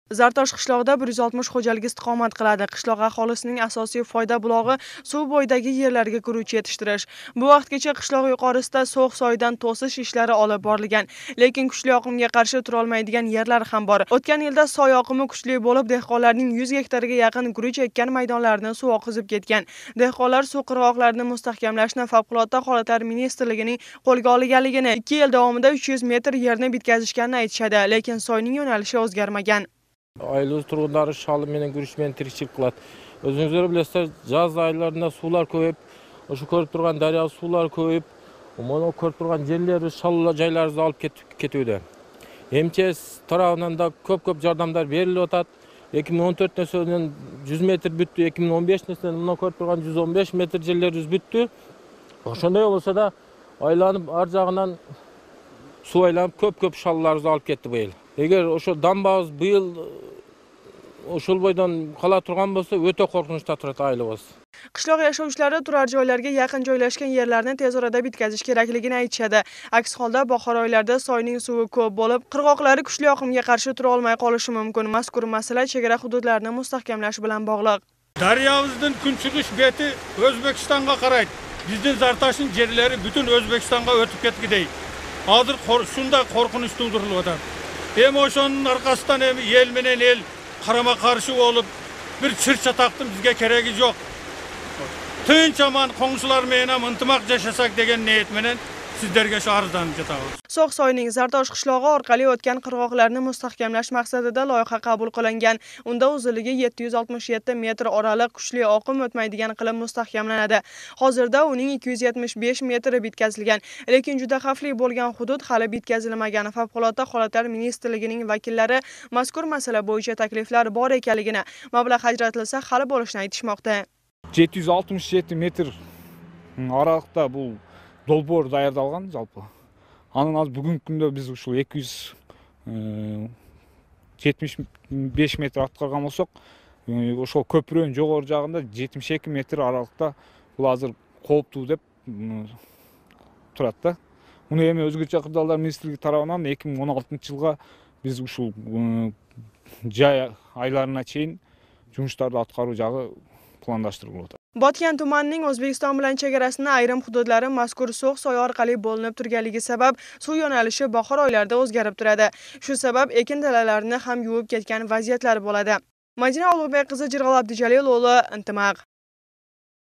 Zartosh qishlog'ida 160 xo'jalik istiqomat qiladi. Qishloq aholisining asosiy foyda bulog'i suv bo'yidagi yerlarga guruch yetishtirish. Bu vaqtgacha qishloq yuqorisida so'x soyidan to'sish ishlari olib borilgan, lekin kuchli oqimga qarshi tura olmaydigan yerlar ham bor. O'tgan yilda soy oqimi kuchli bo'lib, dehqonlarning 100 gektarga yaqin guruch ekkan maydonlarini suv oqizib ketgan. Dehqonlar suv qirg'oqlarini mustahkamlashni Favqulodda holatlar ministrligining qo'lga olganligini, 2 yil davomida 300 metr yerni bitkazishganini aytishadi, lekin soyning yo'nalishi o'zgarmagan. Ayluz turg'unlari shalib menen guruch bilan tirikchilik qiladi. O'zingizlar bilasizlar, yaz oylarida suvlar ko'yib, o'sha ko'rib turgan daryo suvlar ko'yib, mana ko'rib turgan yerlarimiz, shallar joylarimizni olib ketuvdi. MTS tarafından da ko'p yordamlar berilib o'tadi. 2014-dan 100 metr bitdi, 2015-dan mana ko'rib turgan 115 metr yerlarimiz bitdi. O'shanday bo'lsa-da, aylanib arjag'idan suv aylanib ko'p shallarimizni olib ketdi bu yil. Eğer o'sha dambaz bu yil o'shul boydan qala turgan bo'lsa, o'ta qo'rqinchli turadi aylabos. Qishloq yashovchilari turar joylarga yaqin joylashgan yerlarni tez orada bitkazish kerakligini aytishadi. Aks holda bahor oylarida soyning suvi ko'p bo'lib, qirg'oqlari kuchli oqimga qarshi tura olmay qolishi mumkin. Mazkur masala chegara hududlarini mustahkamlash bilan bog'liq. Daryomizning kunchiqish beti O'zbekistonga qaraydi. Bizning Zartoshning yerlari butun O'zbekistonga o'tib ketgidey. Hozir shunday qo'rqinch tug'diriladi. Hem oşonun arkasından hem el menen el karama karşı olup bir çırça taktım bizge keregi yok. Tınç aman komşular menen intimak yaşasak degen niyet menen sizlerge şu arzdan ketamiz. So'x soyining Zartosh qishlog'i orqali o'tgan qirg'oqlarni mustahkamlash maqsadida loyiha qabul qilingan. Unda uzunligi 767 metr oraliq kuchli oqim o'tmaydigan qilib mustahkamlanadi. Hozirda uning 275 metri bitkazilgan, lekin juda xavfli bo'lgan hudud hali bitkazilmagan. Favqulodda holatlar ministrligining vakillari mazkur masala bo'yicha takliflar bor ekanligini, mablag' ajratilsa hali bo'lishini aytishmoqda. 767 metr aralıkta bu dolbor dayardalgan жалпы. Анын az бүгүнкү күндө биз ушул 275 метр аткарган болсок, ошол көпүрөнүн жогору жагында 72 метр аралыкта бул азыр кооптуу деп турат да. Муну эми өзгөчө кырдаалдар министрлиги тарабынан 2016-жылга биз ушул жай айларына чейин жумуштарды аткаруу жагы planlaştırılmoqda. Botgan tumanining O'zbekiston bilan chegarasini ayrim hududlari mazkur So'x soyi orqali bo'linib turganligi sabab suv yo'nalishi bahor oylarida o'zgarib turadi. Shu sabab ekin dalalarini ham yuvib ketgan vaziyatlar bo'ladi. Madina Ulug'bek qizi Jirg'al Abdujalilo'g'li, Intimaq.